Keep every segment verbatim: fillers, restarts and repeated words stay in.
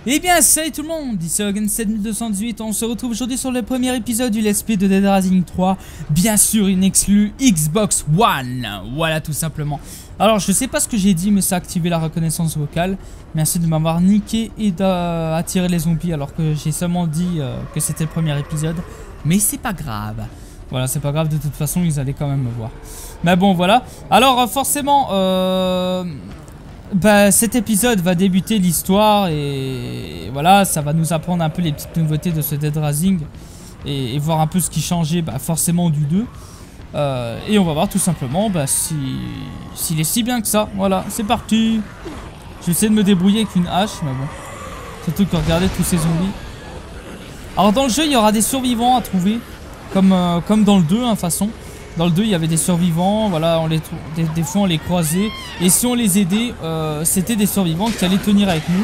Eh bien salut tout le monde, ici Hogan sept mille deux cent dix-huit, on se retrouve aujourd'hui sur le premier épisode du Let's Play de Dead Rising trois. Bien sûr une exclue Xbox One, voilà tout simplement. Alors je sais pas ce que j'ai dit mais ça a activé la reconnaissance vocale. Merci de m'avoir niqué et d'attirer les zombies alors que j'ai seulement dit euh, que c'était le premier épisode. Mais c'est pas grave, voilà c'est pas grave, de toute façon ils allaient quand même me voir. Mais bon voilà, alors forcément... Euh... Bah, cet épisode va débuter l'histoire et voilà, ça va nous apprendre un peu les petites nouveautés de ce Dead Rising et, et voir un peu ce qui changeait bah, forcément du deux. Euh, et on va voir tout simplement bah, si s'il est si bien que ça. Voilà, c'est parti. Je vais essayer de me débrouiller avec une hache, mais bon. Surtout que regardez tous ces zombies. Alors dans le jeu, il y aura des survivants à trouver, comme, euh, comme dans le deux, hein, façon. Dans le deux, il y avait des survivants, voilà, on les des, des fois on les croisait. Et si on les aidait, euh, c'était des survivants qui allaient tenir avec nous.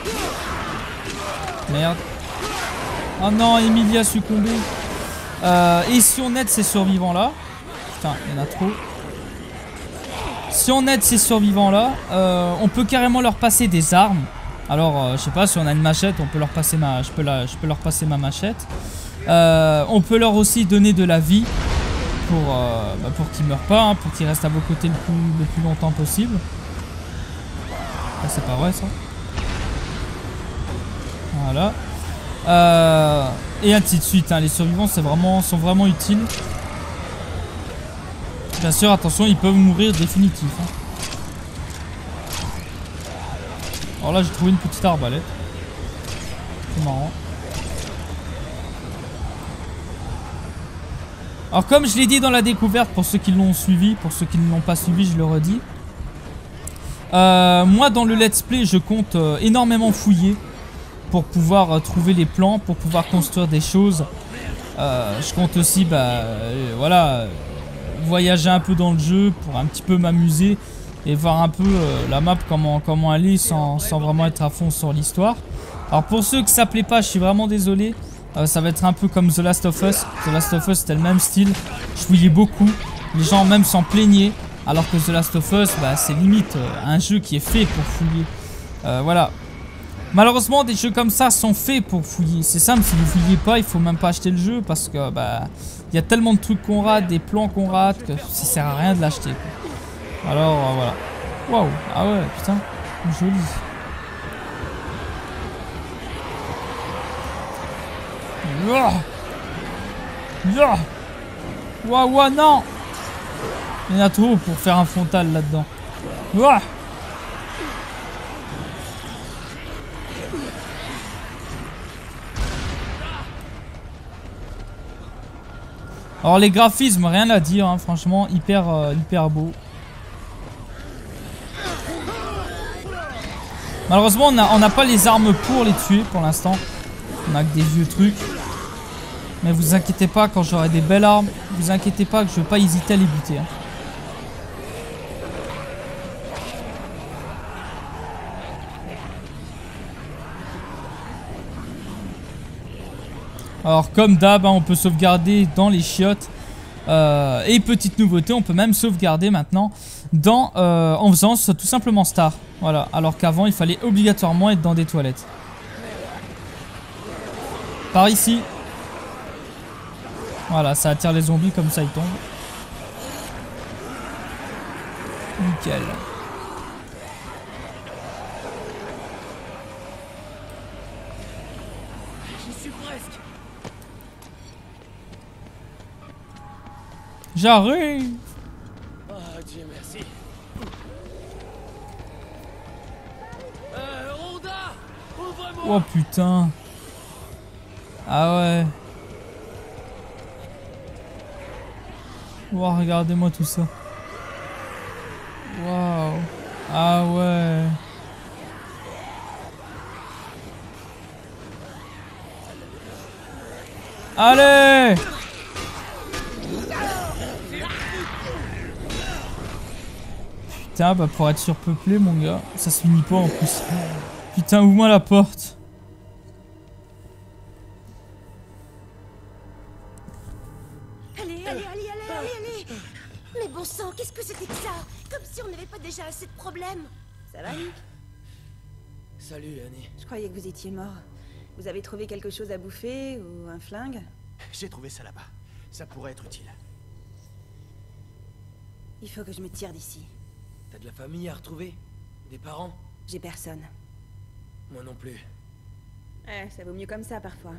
Merde. Oh non, Emilia a succombé. Euh, et si on aide ces survivants-là... Putain, il y en a trop. Si on aide ces survivants-là, euh, on peut carrément leur passer des armes. Alors, euh, je sais pas, si on a une machette, on peut leur passer ma, je peux la, je peux leur passer ma machette. Euh, on peut leur aussi donner de la vie. Pour, euh, bah pour qu'ils meurent pas, hein, pour qu'ils restent à vos côtés le plus, le plus longtemps possible. Ah, c'est pas vrai ça. Voilà. Euh, et ainsi de suite. Hein. Les survivants c'est vraiment, sont vraiment utiles. Bien sûr, attention, ils peuvent mourir définitif. Hein. Alors là, j'ai trouvé une petite arbalète. C'est marrant. Alors comme je l'ai dit dans la découverte, pour ceux qui l'ont suivi, pour ceux qui ne l'ont pas suivi, je le redis. Euh, moi dans le let's play, je compte euh, énormément fouiller pour pouvoir euh, trouver les plans, pour pouvoir construire des choses. Euh, je compte aussi, bah, euh, voilà, voyager un peu dans le jeu pour un petit peu m'amuser et voir un peu euh, la map comment, comment aller sans, sans vraiment être à fond sur l'histoire. Alors pour ceux que ça plaît pas, je suis vraiment désolé. Euh, ça va être un peu comme The Last of Us. The Last of Us c'était le même style. Je fouillais beaucoup. Les gens même s'en plaignaient. Alors que The Last of Us, bah, c'est limite euh, un jeu qui est fait pour fouiller. Euh, voilà. Malheureusement, des jeux comme ça sont faits pour fouiller. C'est simple, si vous fouillez pas, il faut même pas acheter le jeu. Parce que bah, il y a tellement de trucs qu'on rate, des plans qu'on rate, que ça sert à rien de l'acheter. Alors euh, voilà. Waouh. Ah ouais, putain. Joli. Waouh, waouh, non! Il y en a trop pour faire un frontal là-dedans. Alors les graphismes, rien à dire, hein, franchement, hyper, euh, hyper beau. Malheureusement, on n'a pas les armes pour les tuer pour l'instant. On a que des vieux trucs. Mais vous inquiétez pas, quand j'aurai des belles armes, vous inquiétez pas que je vais pas hésiter à les buter. Hein. Alors comme d'hab, hein, on peut sauvegarder dans les chiottes. Euh, et petite nouveauté, on peut même sauvegarder maintenant dans, euh, en faisant tout simplement Star. Voilà, alors qu'avant il fallait obligatoirement être dans des toilettes. Par ici. Voilà, ça attire les zombies, comme ça ils tombent. Nickel. J'y suis presque. J'arrive. Oh Dieu merci. Euh, Rhoda, ouvre-moi. Oh putain. Ah ouais. Wow, regardez-moi tout ça. Waouh. Ah ouais. Allez. Putain, bah pour être surpeuplé mon gars, ça se finit pas en plus. Putain, ouvre-moi la porte. Allez, allez, allez, allez, allez, allez. Mais bon sang, qu'est-ce que c'était que ça? Comme si on n'avait pas déjà assez de problèmes. Ça va, Nick? Salut, Annie. Je croyais que vous étiez mort. Vous avez trouvé quelque chose à bouffer ou un flingue? J'ai trouvé ça là-bas. Ça pourrait être utile. Il faut que je me tire d'ici. T'as de la famille à retrouver? Des parents? J'ai personne. Moi non plus. Ouais, ça vaut mieux comme ça parfois.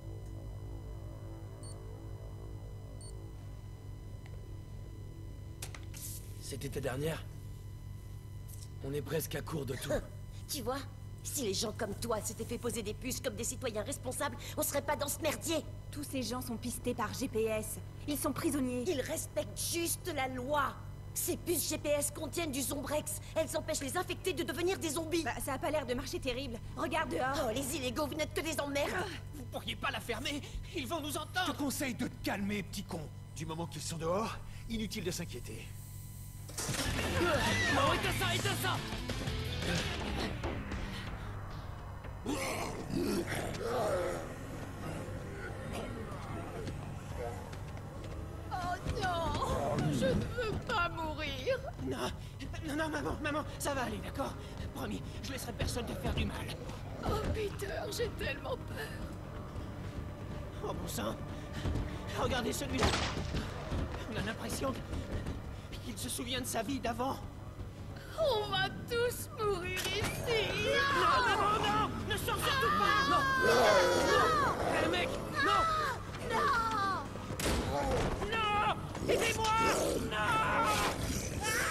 C'était ta dernière? On est presque à court de tout. Tu vois, si les gens comme toi s'étaient fait poser des puces comme des citoyens responsables, on serait pas dans ce merdier. Tous ces gens sont pistés par G P S. Ils sont prisonniers. Ils respectent juste la loi. Ces puces G P S contiennent du Zombrex. Elles empêchent les infectés de devenir des zombies. Bah, ça a pas l'air de marcher terrible. Regarde dehors. Oh, les illégaux, vous n'êtes que des emmerdes. Vous pourriez pas la fermer? Ils vont nous entendre. Je te conseille de te calmer, petit con. Du moment qu'ils sont dehors, inutile de s'inquiéter. Non, éteins ça, éteins ça! Oh non, je ne veux pas mourir. Non, non, non, maman, maman, ça va aller, d'accord? Promis, je laisserai personne te faire du mal. Oh Peter, j'ai tellement peur. Oh bon sang. Regardez celui-là. On a l'impression qu'il se souvient de sa vie d'avant. On va tous mourir ici. Non, non, non, non, ne sors surtout pas. Non, non, Hé, mec! Non! Non. non, aidez-moi. Non.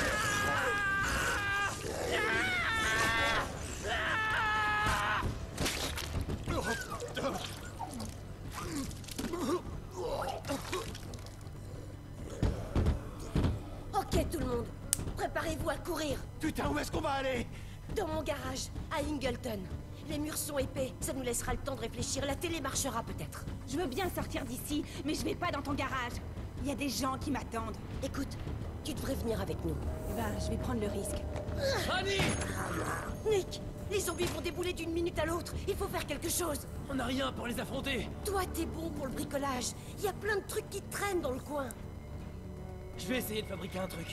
Ok tout le monde, préparez-vous à courir. Putain, où est-ce qu'on va aller? Dans mon garage, à Ingleton. Les murs sont épais, ça nous laissera le temps de réfléchir. La télé marchera peut-être. Je veux bien sortir d'ici, mais je vais pas dans ton garage. Il y a des gens qui m'attendent. Écoute, tu devrais venir avec nous. Bah, je vais prendre le risque. Annie! Nick, les zombies vont débouler d'une minute à l'autre. Il faut faire quelque chose. On n'a rien pour les affronter. Toi, t'es bon pour le bricolage. Il y a plein de trucs qui traînent dans le coin. Je vais essayer de fabriquer un truc.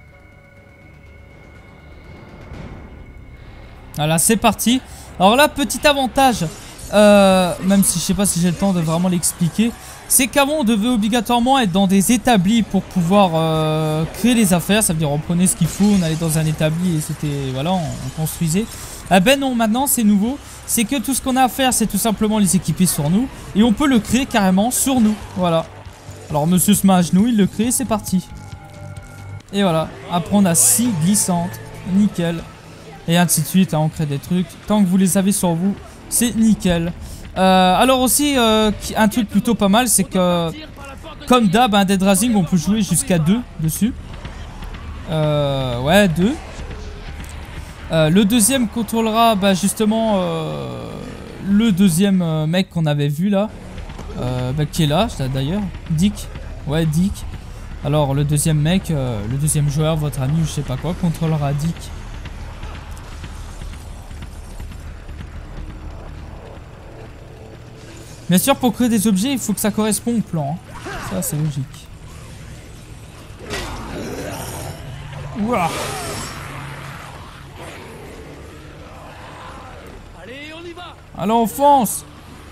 Voilà, c'est parti. Alors là, petit avantage, euh, même si je sais pas si j'ai le temps de vraiment l'expliquer, c'est qu'avant on devait obligatoirement être dans des établis pour pouvoir euh, créer les affaires. Ça veut dire on prenait ce qu'il faut, on allait dans un établi et c'était, voilà, on, on construisait. Ah ben non, maintenant c'est nouveau. C'est que tout ce qu'on a à faire, c'est tout simplement les équiper sur nous. Et on peut le créer carrément sur nous, voilà. Alors monsieur se met à genoux, il le crée, c'est parti. Et voilà, après on a six glissantes, nickel. Et ainsi de suite, hein, on crée des trucs. Tant que vous les avez sur vous, c'est nickel. Euh, alors aussi, euh, un truc plutôt pas mal, c'est que, comme d'hab, un Dead Rising, on peut jouer jusqu'à deux dessus. Euh, ouais, deux. Euh, le deuxième contrôlera bah, justement euh, le deuxième euh, mec qu'on avait vu là. Euh, bah, qui est là, d'ailleurs. Dick. Ouais, Dick. Alors, le deuxième mec, euh, le deuxième joueur, votre ami ou je sais pas quoi, contrôlera Dick. Bien sûr, pour créer des objets, il faut que ça corresponde au plan. Hein. Ça, c'est logique. Ouah. Allez, on y va! Allez, on fonce.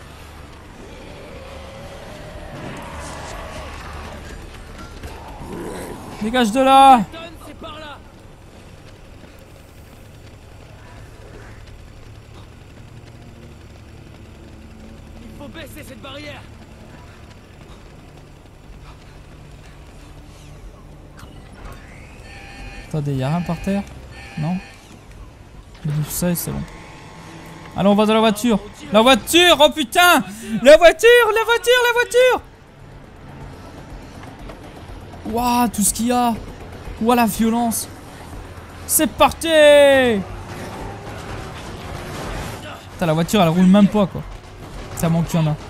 Dégage de là. C'est par là! Il faut baisser cette barrière! Attendez, y'a rien par terre? Non? J'ai dit ça et c'est bon. Allez, on va dans la voiture. La voiture! Oh putain! La voiture! La voiture! La voiture! Waouh, tout ce qu'il y a! Waouh, la violence! C'est parti! Putain, la voiture, elle roule même pas, quoi. Ça manque qu'il y en a.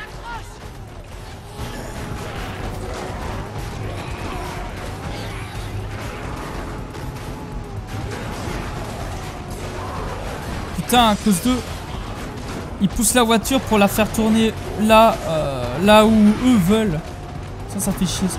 Putain, à cause d'eux, ils poussent la voiture pour la faire tourner là, euh, là où eux veulent. Ça, ça fait chier, ça.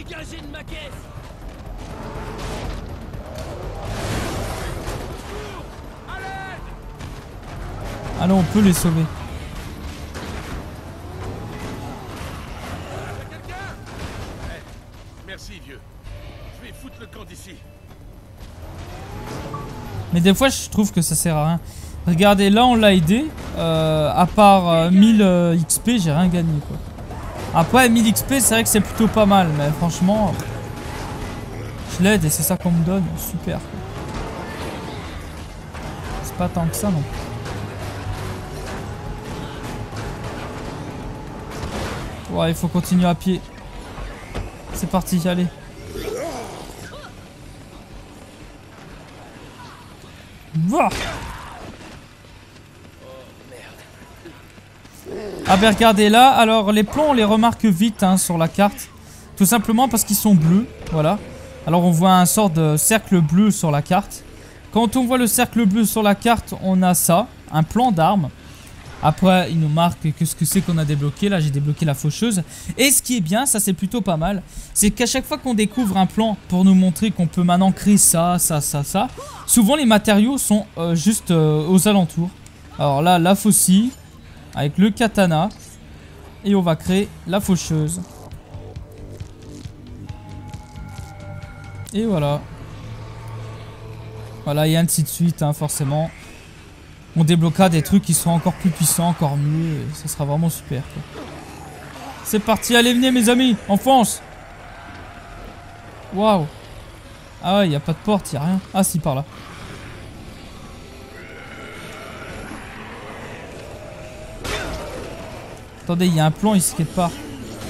Dégagez de ma caisse. Allez, on peut les sauver. Merci, vieux. Je vais foutre le camp d'ici. Mais des fois, je trouve que ça sert à rien. Regardez, là, on l'a aidé. Euh, à part euh, mille euh, X P, j'ai rien gagné, quoi. Après, mille X P, c'est vrai que c'est plutôt pas mal. Mais franchement, je l'aide et c'est ça qu'on me donne. Super. C'est pas tant que ça, non. Ouais, il faut continuer à pied. C'est parti, allez. Va. Ah ben regardez là, alors les plans on les remarque vite hein, sur la carte. Tout simplement parce qu'ils sont bleus, voilà. Alors on voit un sort de cercle bleu sur la carte. Quand on voit le cercle bleu sur la carte, on a ça, un plan d'armes. Après, il nous marque que ce que c'est qu'on a débloqué. Là, j'ai débloqué la faucheuse. Et ce qui est bien, ça c'est plutôt pas mal, c'est qu'à chaque fois qu'on découvre un plan pour nous montrer qu'on peut maintenant créer ça, ça, ça, ça, souvent les matériaux sont euh, juste euh, aux alentours. Alors là, la faucille, avec le katana. Et on va créer la faucheuse. Et voilà. Voilà, et ainsi de suite, hein, forcément. On débloquera des trucs qui seront encore plus puissants, encore mieux. Et ça sera vraiment super. C'est parti, allez, venez mes amis, on fonce. Waouh. Ah ouais, il n'y a pas de porte, il n'y a rien. Ah si, par là. Attendez, il y a un plan ici quelque part.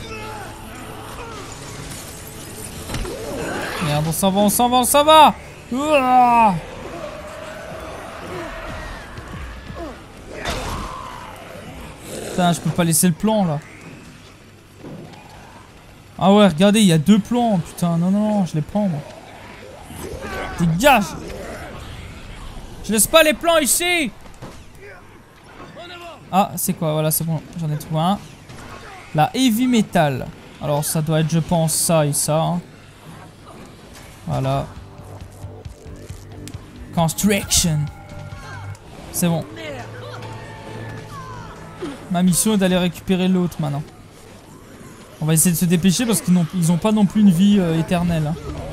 Merde, on s'en va, on s'en va, on s'en va. Ouah. Putain, je peux pas laisser le plan là. Ah ouais, regardez, il y a deux plans. Putain, non, non, non, je les prends moi. Dégage. Je laisse pas les plans ici. Ah, c'est quoi? Voilà, c'est bon, j'en ai trouvé un. La heavy metal. Alors, ça doit être, je pense, ça et ça. Hein. Voilà. Construction. C'est bon. Ma mission est d'aller récupérer l'autre maintenant. On va essayer de se dépêcher parce qu'ils n'ont ils ont pas non plus une vie euh, éternelle. Hein.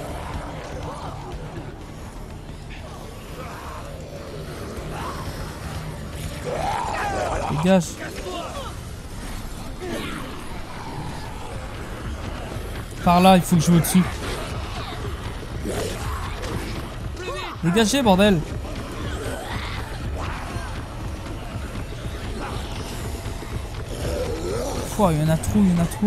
Dégage. Par là, il faut que je joue au-dessus. Dégagez, bordel. Pouah, il y en a trop, il y en a trop.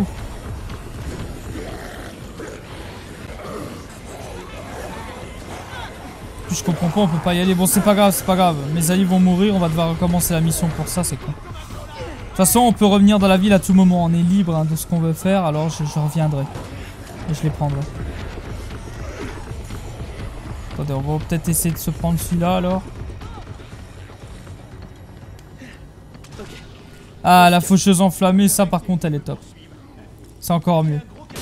Puis je comprends pas, on peut pas y aller. Bon, c'est pas grave, c'est pas grave. Mes alliés vont mourir, on va devoir recommencer la mission pour ça, c'est con. De toute façon, on peut revenir dans la ville à tout moment. On est libre hein, de ce qu'on veut faire, alors je, je reviendrai. Et je les prendrai. Attendez, on va peut-être essayer de se prendre celui-là alors. Ah, la faucheuse enflammée, ça par contre, elle est top. C'est encore mieux.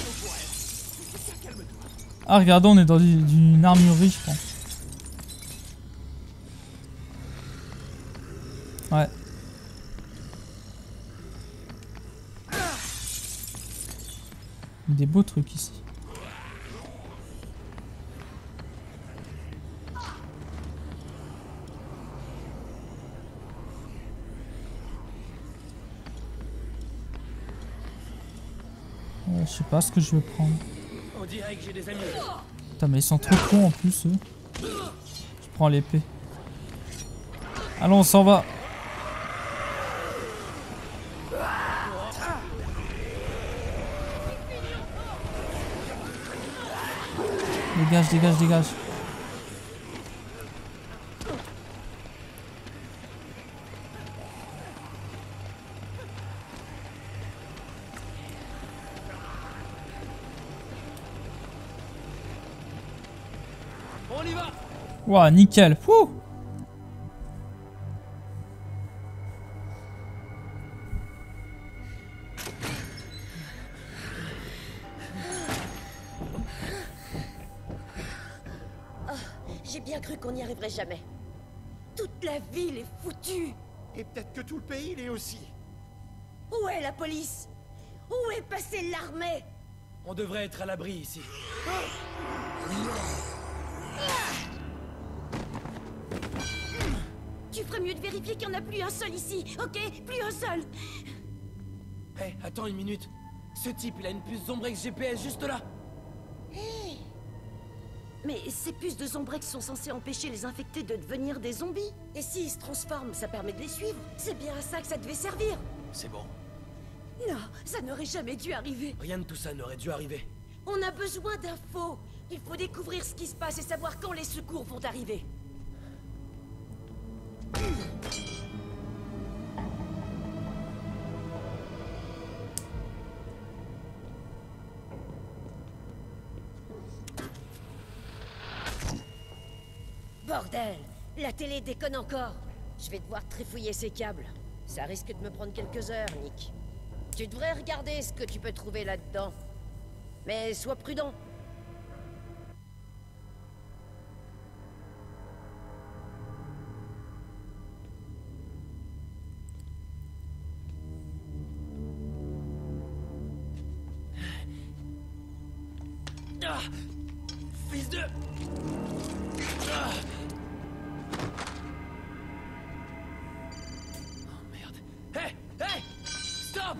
Ah, regardez, on est dans une armurerie, je pense. Ouais. Des beaux trucs ici. Euh, je sais pas ce que je vais prendre. On dirait que j'ai des amis. Putain, mais ils sont trop cons en plus, eux. Je prends l'épée. Allons, on s'en va. Dégage, dégage, dégage. On y va. Ouah, nickel. Wouh. bien cru qu'on n'y arriverait jamais. Toute la ville est foutue. Et peut-être que tout le pays l'est aussi. Où est la police? Où est passée l'armée? On devrait être à l'abri ici. Tu ferais mieux de vérifier qu'il n'y en a plus un seul ici, ok? Plus un seul. Hé, hey, attends une minute. Ce type, il a une puce Zombrex G P S juste là. Hey. Mais ces puces de Zombrex sont censées empêcher les infectés de devenir des zombies. Et s'ils se transforment, ça permet de les suivre. C'est bien à ça que ça devait servir. C'est bon. Non, ça n'aurait jamais dû arriver. Rien de tout ça n'aurait dû arriver. On a besoin d'infos. Il faut découvrir ce qui se passe et savoir quand les secours vont arriver. Bordel! La télé déconne encore. Je vais devoir trifouiller ces câbles. Ça risque de me prendre quelques heures, Nick. Tu devrais regarder ce que tu peux trouver là-dedans. Mais sois prudent. Ah, fils de... Ah. Oh merde. Hé, hé, stop.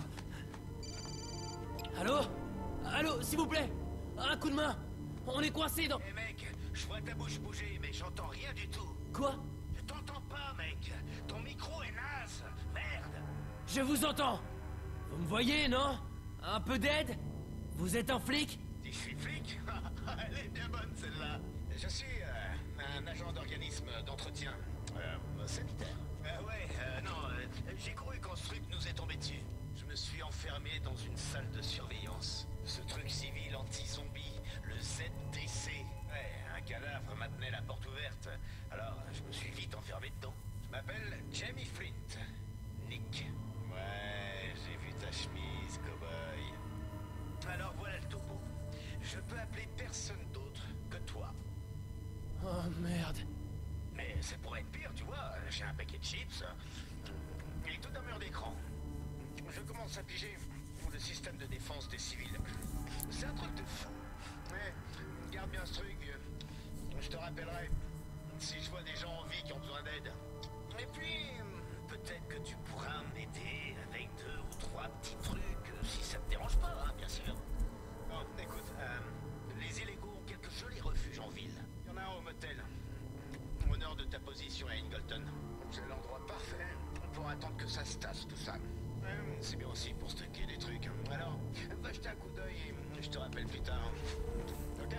Allô? Allô, s'il vous plaît. Un coup de main. On est coincé dans... Hé hey mec, je vois ta bouche bouger, mais j'entends rien du tout. Quoi? Je t'entends pas, mec. Ton micro est naze. Merde. Je vous entends. Vous me voyez, non? Un peu d'aide? Vous êtes un flic? Si je suis flic? Elle est bien bonne, celle-là. Je suis euh, un agent d'organisme d'entretien. Euh, sanitaire. Euh, ouais, euh, non, euh, j'ai cru quand ce truc nous est tombé dessus. Je me suis enfermé dans une salle de surveillance. Ce truc civil anti-zombie, le Z D C. Ouais, un cadavre maintenait la porte ouverte. Alors, je me suis vite enfermé dedans. Je m'appelle Jamie Flint. Nick. Ouais, j'ai vu ta chemise, cowboy. Alors voilà le topo. Je peux appeler personne d'autre que toi. Oh merde. Mais ça pourrait être pire, tu vois. J'ai un paquet de chips et tout un mur d'écran. Je commence à piger le système de défense des civils. C'est un truc de fou. Ouais, garde bien ce truc, vieux. Je te rappellerai si je vois des gens en vie qui ont besoin d'aide. Et puis, peut-être que tu pourras m'aider avec deux ou trois petits trucs, si ça te dérange pas, hein, bien sûr. Bon, écoute, euh, les illégaux ont quelques jolis refuges en ville. Il y en a un au motel, au nord de ta position à Ingleton. C'est l'endroit parfait pour attendre que ça se tasse, tout ça. Ouais, c'est bien aussi pour stocker des trucs. Alors, va jeter un coup d'œil et je te rappelle plus tard. Ok?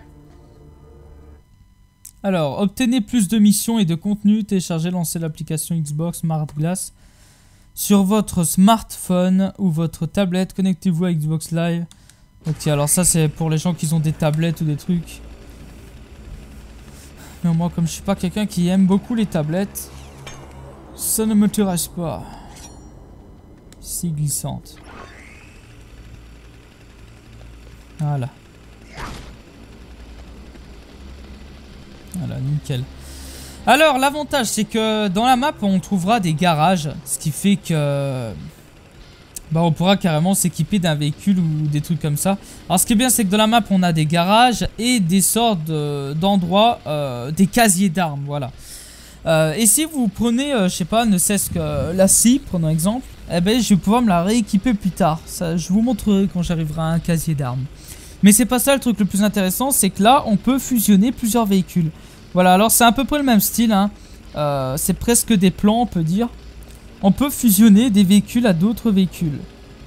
Alors, obtenez plus de missions et de contenu. Téléchargez, lancez l'application Xbox Smart Glass sur votre smartphone ou votre tablette. Connectez-vous à Xbox Live. Ok, alors ça c'est pour les gens qui ont des tablettes ou des trucs. Mais moi, comme je suis pas quelqu'un qui aime beaucoup les tablettes, ça ne m'intéresse pas. Si glissante. Voilà. Voilà, nickel. Alors, l'avantage, c'est que dans la map, on trouvera des garages. Ce qui fait que... bah, on pourra carrément s'équiper d'un véhicule ou des trucs comme ça. Alors, ce qui est bien, c'est que dans la map, on a des garages et des sortes d'endroits, euh, des casiers d'armes, voilà. Euh, et si vous prenez, euh, je sais pas, ne cesse que la scie, prenons exemple, eh ben, je vais pouvoir me la rééquiper plus tard. Ça, je vous montrerai quand j'arriverai à un casier d'armes. Mais c'est pas ça le truc le plus intéressant, c'est que là, on peut fusionner plusieurs véhicules. Voilà, alors c'est à peu près le même style, hein. Euh, c'est presque des plans, on peut dire. On peut fusionner des véhicules à d'autres véhicules.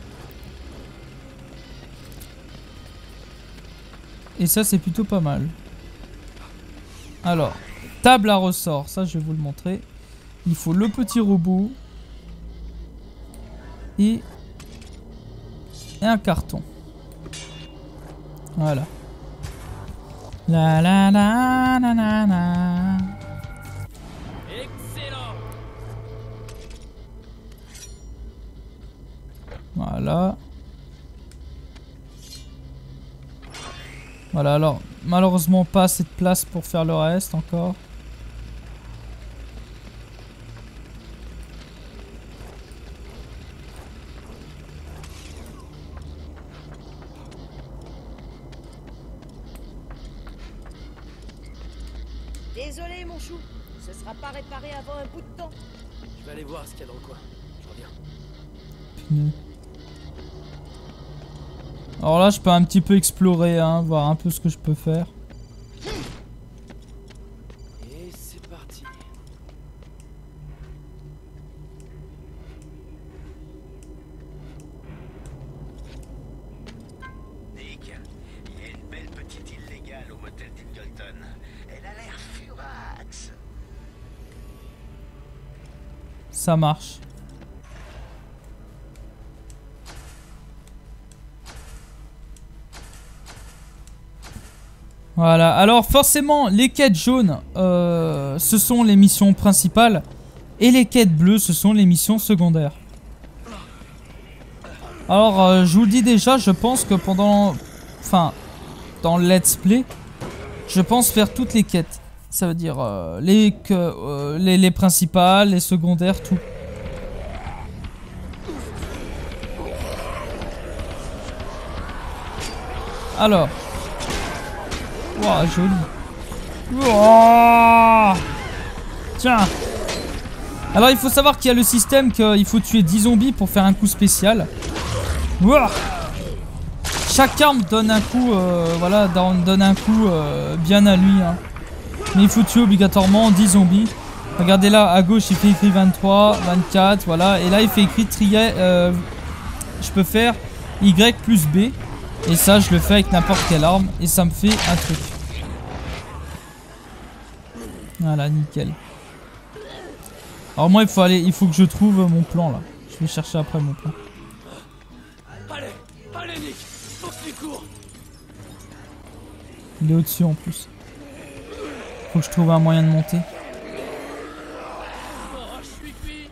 Et ça, c'est plutôt pas mal. Alors, table à ressort, ça je vais vous le montrer. Il faut le petit robot. Et, et un carton. Voilà. La la la la la la. Excellent. Voilà. Voilà, alors malheureusement pas assez de place pour faire le reste encore. Désolé, mon chou. Ce sera pas réparé avant un bout de temps. Je vais aller voir ce qu'il y a dans le coin. Je reviens. Punaise. Alors là, je peux un petit peu explorer, hein, voir un peu ce que je peux faire. Et c'est parti. Nick, il y a une belle petite île légale au motel d'Ingleton. Elle a l'air furax. Ça marche. Voilà, alors forcément les quêtes jaunes euh, ce sont les missions principales et les quêtes bleues ce sont les missions secondaires. Alors euh, je vous le dis déjà, je pense que pendant, enfin dans le let's play, je pense faire toutes les quêtes. Ça veut dire euh, les, que, euh, les, les principales, les secondaires, tout. Alors. Wow, joli. Wow. Tiens. Alors il faut savoir qu'il y a le système qu'il faut tuer dix zombies pour faire un coup spécial. Wow. Chaque arme donne un coup, euh, voilà, donne un coup euh, bien à lui. Hein. Mais il faut tuer obligatoirement dix zombies. Regardez là, à gauche il fait écrit vingt-trois, vingt-quatre, voilà. Et là il fait écrit trier. Euh, je peux faire Y plus B. Et ça, je le fais avec n'importe quelle arme. Et ça me fait un truc. Voilà, nickel. Alors moi, il faut aller, il faut que je trouve mon plan là. Je vais chercher après mon plan. Allez, allez Nick, faut que tu cours. Il est au-dessus en plus. Faut que je trouve un moyen de monter. Oh, je suis cuit.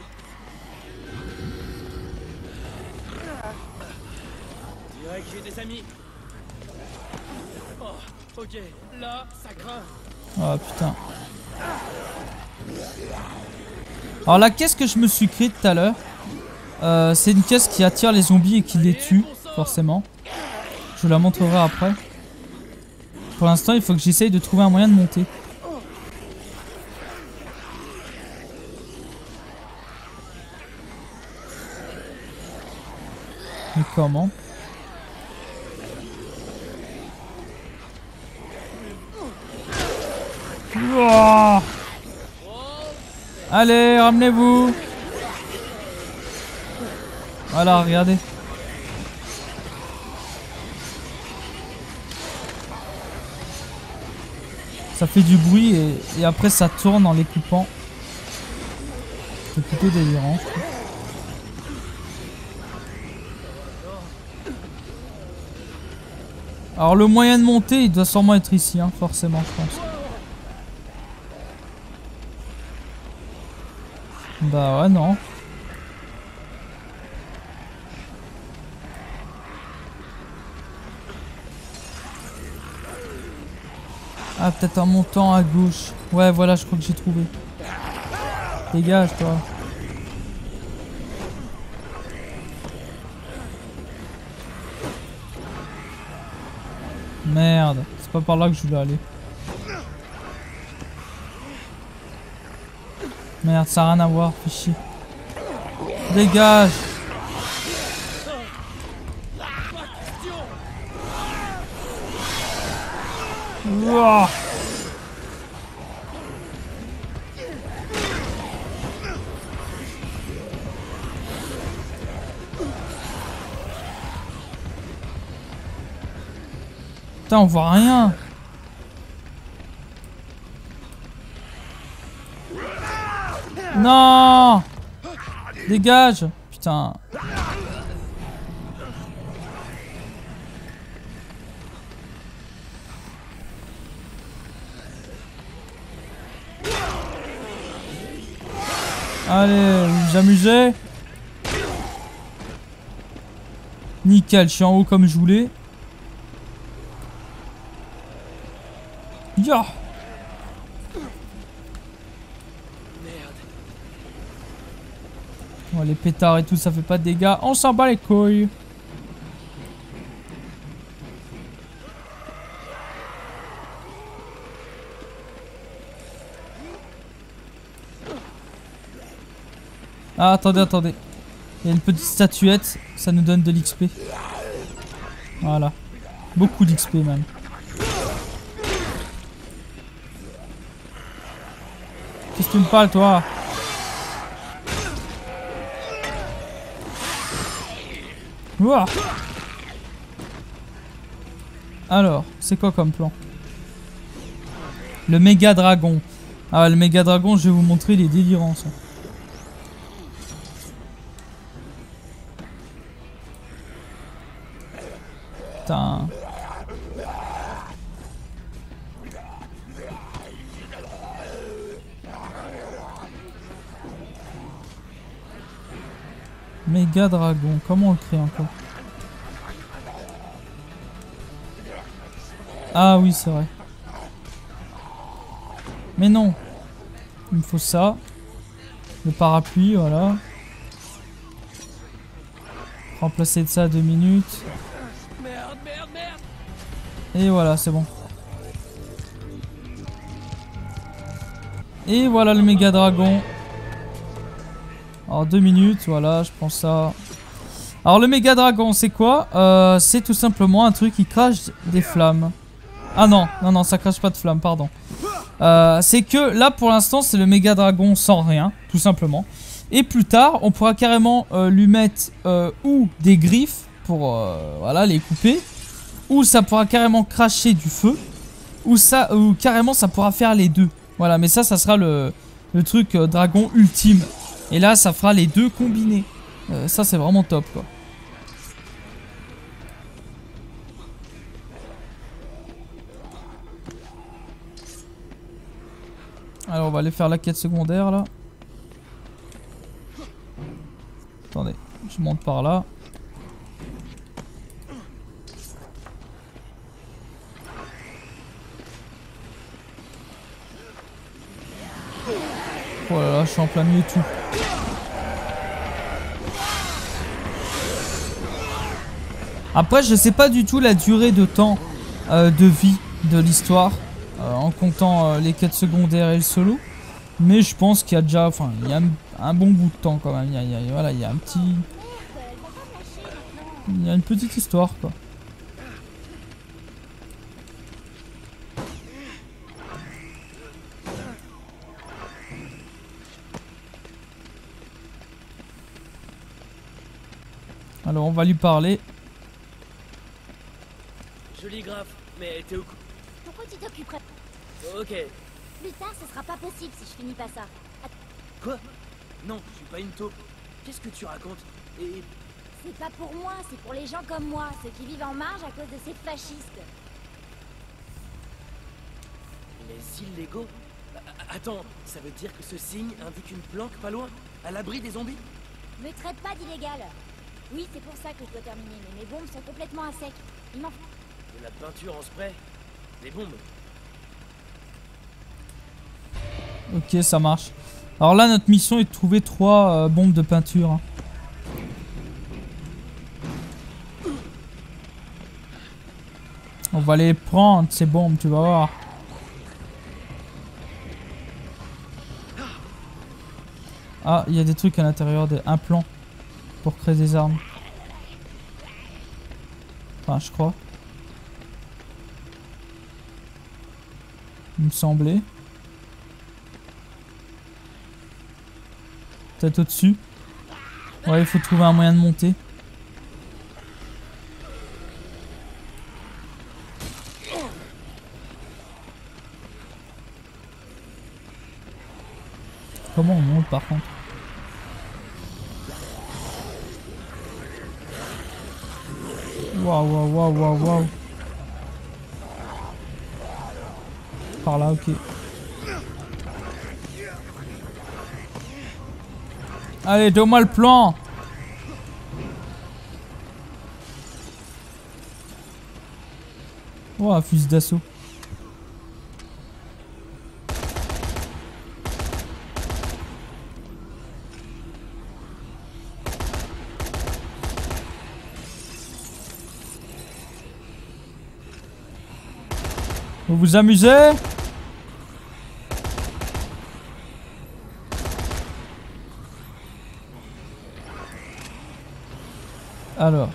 Je dirais que j'ai des amis. Oh, ok, là, ça grimpe. Oh putain. Alors la caisse que je me suis créée tout à l'heure, euh, c'est une caisse qui attire les zombies et qui les tue, forcément. Je vous la montrerai après. Pour l'instant, il faut que j'essaye de trouver un moyen de monter. Mais comment ? Ouah. Allez, ramenez-vous. Voilà, regardez. Ça fait du bruit et, et après ça tourne en les coupant. C'est plutôt délirant, je trouve. Alors le moyen de monter, il doit sûrement être ici, hein, forcément, je pense. Bah ouais, non. Ah, peut-être en montant à gauche. Ouais, voilà, je crois que j'ai trouvé. Dégage, toi. Merde, c'est pas par là que je voulais aller. Merde, ça n'a rien à voir, fais chier. Dégage. Ouah. Putain, on voit rien. Non. Dégage. Putain. Allez, vous amusez. Nickel, je suis en haut comme je voulais. Ya. Oh, les pétards et tout, ça fait pas de dégâts. On s'en bat les couilles. Ah, attendez, attendez. Il y a une petite statuette, ça nous donne de l'X P. Voilà. Beaucoup d'X P même. Qu'est-ce que tu me parles, toi? Ouah. Alors, c'est quoi comme plan? Le méga dragon. Ah, le méga dragon, je vais vous montrer, il est délirant, ça. Putain. Méga dragon, comment on le crée encore? Ah oui, c'est vrai. Mais non. Il me faut ça. Le parapluie, voilà. Remplacer de ça deux minutes. Merde, merde, merde. Et voilà, c'est bon. Et voilà le méga dragon. Alors deux minutes, voilà, je prends ça. Alors le méga dragon, c'est quoi? euh, C'est tout simplement un truc qui crache des flammes. Ah non, non, non, ça crache pas de flammes, pardon. Euh, c'est que là, pour l'instant, c'est le méga dragon sans rien, tout simplement. Et plus tard, on pourra carrément euh, lui mettre euh, ou des griffes pour euh, voilà, les couper. Ou ça pourra carrément cracher du feu. Ou, ça, ou carrément, ça pourra faire les deux. Voilà, mais ça, ça sera le, le truc euh, dragon ultime. Et là, ça fera les deux combinés. Euh, ça, c'est vraiment top, quoi. Alors, on va aller faire la quête secondaire, là. Attendez, je monte par là. Oh là là, je suis en plein milieu de tout. Après, je sais pas du tout la durée de temps euh, de vie de l'histoire. Euh, en comptant euh, les quêtes secondaires et le solo, mais je pense qu'il y a déjà, enfin, il y a un, un bon bout de temps quand même. Il y a, il y a, voilà, il y a un petit, il y a une petite histoire, quoi. Alors on va lui parler. Joli graphe, mais t'es au cou... Pourquoi tu t'occuperais? Ok. Plus tard, ce sera pas possible si je finis pas ça. Quoi? Non, je suis pas une taupe. Qu'est-ce que tu racontes? Et... C'est pas pour moi, c'est pour les gens comme moi, ceux qui vivent en marge à cause de ces fascistes. Les illégaux? Attends, ça veut dire que ce signe indique une planque pas loin? À l'abri des zombies? Me traite pas d'illégal. Oui, c'est pour ça que je dois terminer, mais mes bombes sont complètement à sec. Il m'en faut. De la peinture en spray? Des bombes? Ok, ça marche. Alors là, notre mission est de trouver trois euh, bombes de peinture. Hein. On va les prendre, ces bombes, tu vas voir. Ah, il y a des trucs à l'intérieur, des implants pour créer des armes. Enfin, je crois. Il me semblait. Peut-être au-dessus. Ouais, il faut trouver un moyen de monter. Comment on monte par contre? Waouh, waouh, waouh, waouh, waouh. Par là, ok. Allez, donne-moi le plan. Oh, un fusil d'assaut. Vous vous amusez? Alors.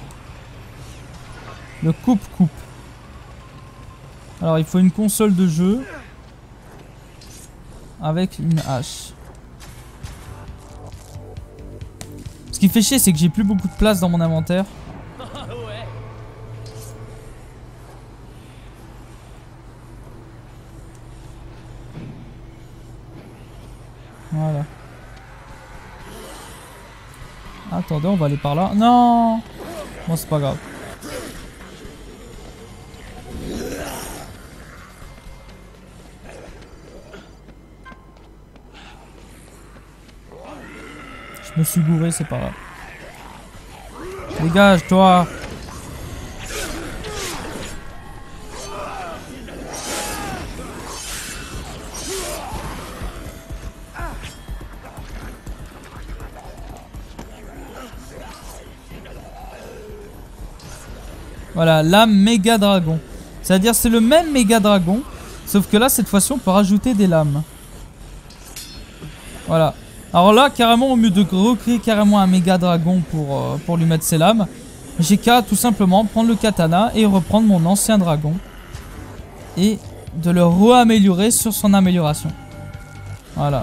Le coupe-coupe. Alors il faut une console de jeu. Avec une hache. Ce qui fait chier, c'est que j'ai plus beaucoup de place dans mon inventaire. Ouais. Voilà. Attendez, on va aller par là. Non! Bon, c'est pas grave. Je me suis gouré, c'est pas grave. Dégage, toi! Voilà, lame méga dragon. C'est-à-dire c'est le même méga dragon, sauf que là cette fois-ci on peut rajouter des lames. Voilà. Alors là carrément au mieux de recréer carrément un méga dragon pour, euh, pour lui mettre ses lames, j'ai qu'à tout simplement prendre le katana et reprendre mon ancien dragon. Et de le re-améliorer sur son amélioration. Voilà.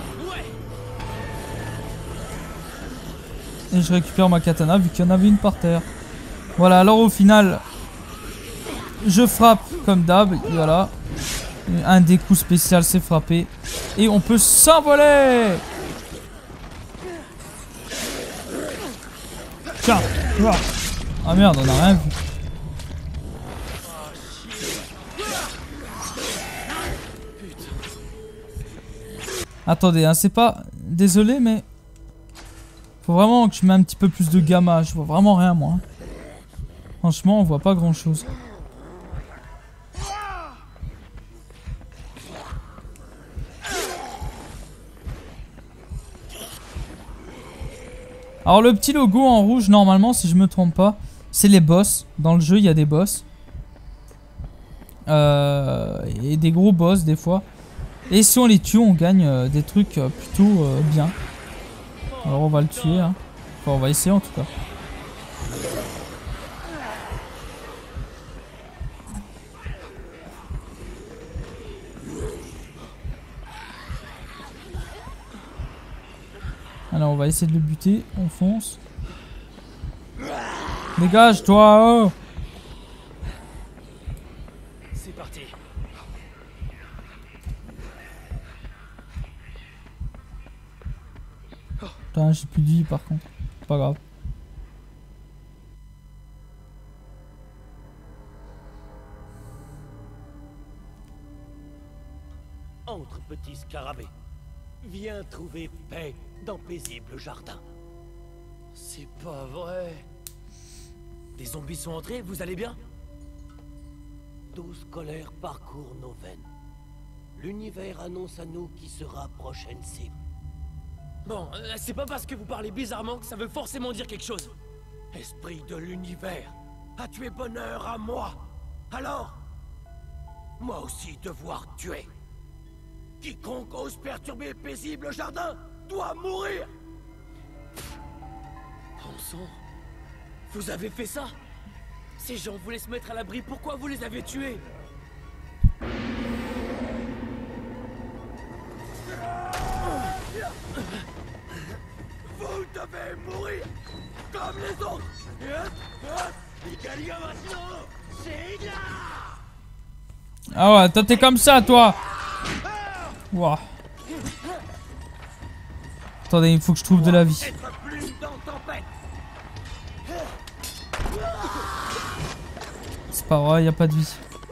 Et je récupère ma katana vu qu'il y en avait une par terre. Voilà, alors au final... Je frappe comme d'hab, voilà. Un des coups spéciaux c'est frapper. Et on peut s'envoler. Tiens. Ah merde, on a rien vu. Attendez, hein, c'est pas... Désolé, mais... Faut vraiment que je mette un petit peu plus de gamma. Je vois vraiment rien, moi. Franchement, on voit pas grand-chose. Alors le petit logo en rouge, normalement, si je me trompe pas, c'est les boss. Dans le jeu, il y a des boss. Euh, et des gros boss, des fois. Et si on les tue, on gagne euh, des trucs euh, plutôt euh, bien. Alors on va le tuer. Hein. Enfin, on va essayer en tout cas. Alors on va essayer de le buter, on fonce. Dégage toi oh. C'est parti. Putain, j'ai plus de vie par contre. C'est pas grave. Entre petits scarabées. Viens trouver paix dans paisible jardin. C'est pas vrai. Des zombies sont entrés, vous allez bien? Douze colères parcourent nos veines. L'univers annonce à nous qui sera prochaine cible. Bon, euh, c'est pas parce que vous parlez bizarrement que ça veut forcément dire quelque chose. Esprit de l'univers, as-tu es bonheur à moi? Alors, moi aussi devoir tuer. Quiconque ose perturber paisible jardin doit mourir. Bon sang, vous avez fait ça? Ces gens voulaient se mettre à l'abri, pourquoi vous les avez tués? Vous devez mourir comme les autres. Ah ouais, toi t'es comme ça toi. Wow. Attendez, il faut que je trouve de la vie. C'est pas vrai, y a pas de vie.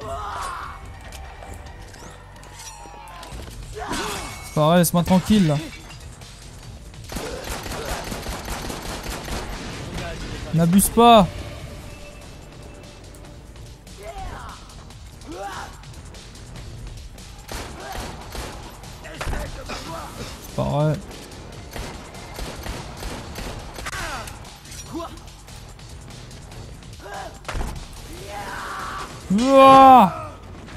C'est pas vrai, laisse-moi tranquille là. N'abuse pas. C'est pas vrai. Ouah.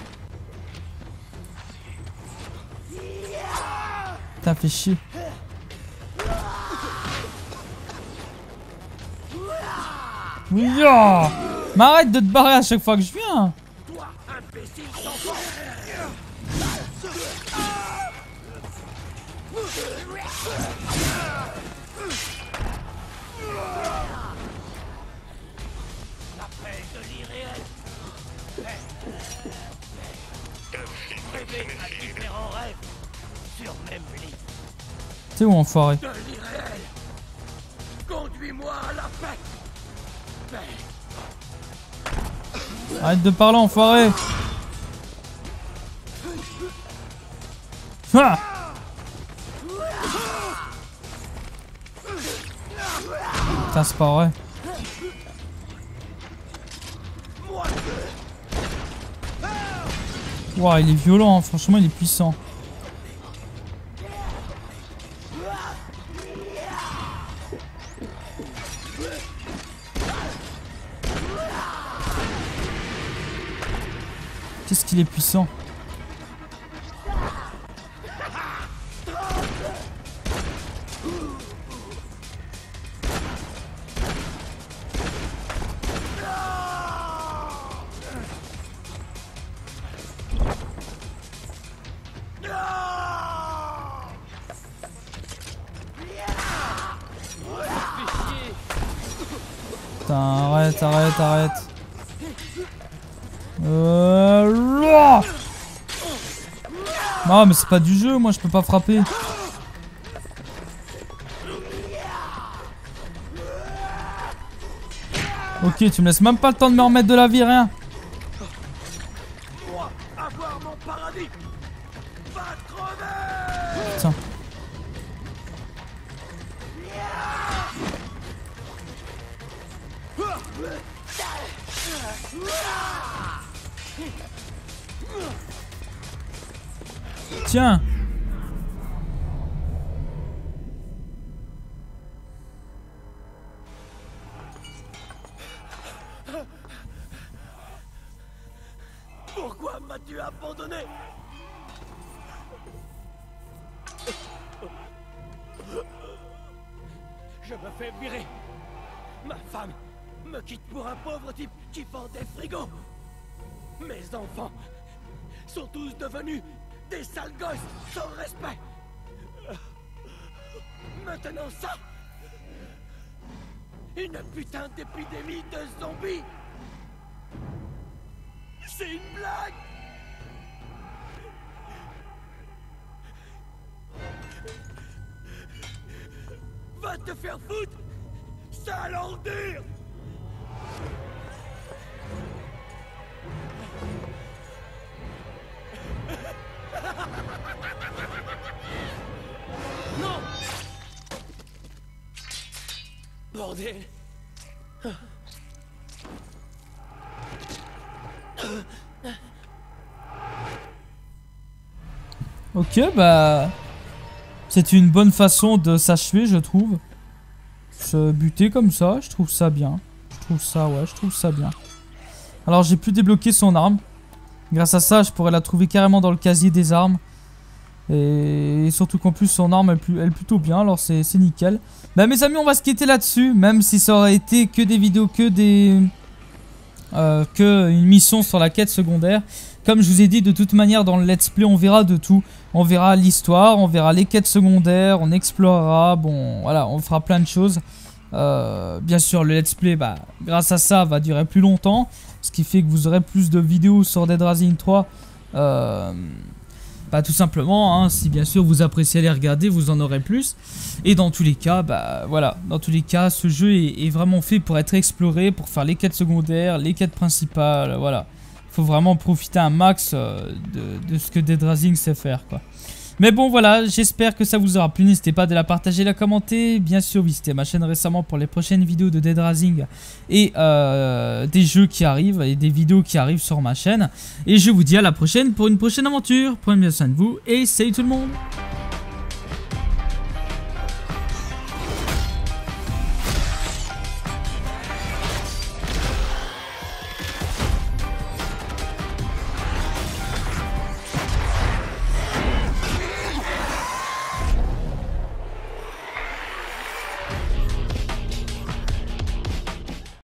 T'as fait chier. Oui, oh. Mais arrête de te barrer à chaque fois que je viens. Toi, imbécile d'enfant. L'appel de l'irréel. Rêver à différents rêves sur même lit. T'es où, enfoiré? De l'irréel. Conduis-moi à la paix. Paix. Arrête de parler, enfoiré. Ah. Putain, c'est pas vrai. Ouah, il est violent, hein. Franchement, il est puissant. Qu'est-ce qu'il est puissant. Putain, arrête, arrête, arrête. Euh... là non, mais c'est pas du jeu, moi je peux pas frapper. Ok, tu me laisses même pas le temps de me remettre de la vie, rien. Avoir mon paradis. Va crever. Putain. Tiens. Pourquoi m'as-tu abandonné? Je me fais virer. Ma femme me quitte pour un pauvre type qui vend des frigos. Mes enfants sont tous devenus des sales gosses sans respect. Maintenant ça, une putain d'épidémie de zombies. C'est une blague. Va te faire foutre, sale ordure. Non. Bordel. Ok, bah... c'est une bonne façon de s'achever, je trouve. Se buter comme ça, je trouve ça bien. Je trouve ça, ouais, je trouve ça bien. Alors, j'ai pu débloquer son arme. Grâce à ça, je pourrais la trouver carrément dans le casier des armes. Et surtout qu'en plus, son arme, elle, elle est plutôt bien. Alors, c'est nickel. Bah, mes amis, on va se quitter là-dessus. Même si ça aurait été que des vidéos, que des... Euh, que une mission sur la quête secondaire. Comme je vous ai dit, de toute manière, dans le let's play, on verra de tout. On verra l'histoire, on verra les quêtes secondaires, on explorera, bon, voilà, on fera plein de choses. Euh, bien sûr, le let's play, bah, grâce à ça, va durer plus longtemps. Ce qui fait que vous aurez plus de vidéos sur Dead Rising trois. Euh, bah, tout simplement, hein, si bien sûr vous appréciez les regarder, vous en aurez plus. Et dans tous les cas, bah, voilà, dans tous les cas, ce jeu est, est vraiment fait pour être exploré, pour faire les quêtes secondaires, les quêtes principales, voilà. Faut vraiment profiter un max euh, de, de ce que Dead Rising sait faire, quoi. Mais bon, voilà, j'espère que ça vous aura plu. N'hésitez pas à la partager, la commenter. Bien sûr, visitez ma chaîne récemment pour les prochaines vidéos de Dead Rising et euh, des jeux qui arrivent et des vidéos qui arrivent sur ma chaîne. Et je vous dis à la prochaine pour une prochaine aventure. Prenez bien soin de vous et salut tout le monde.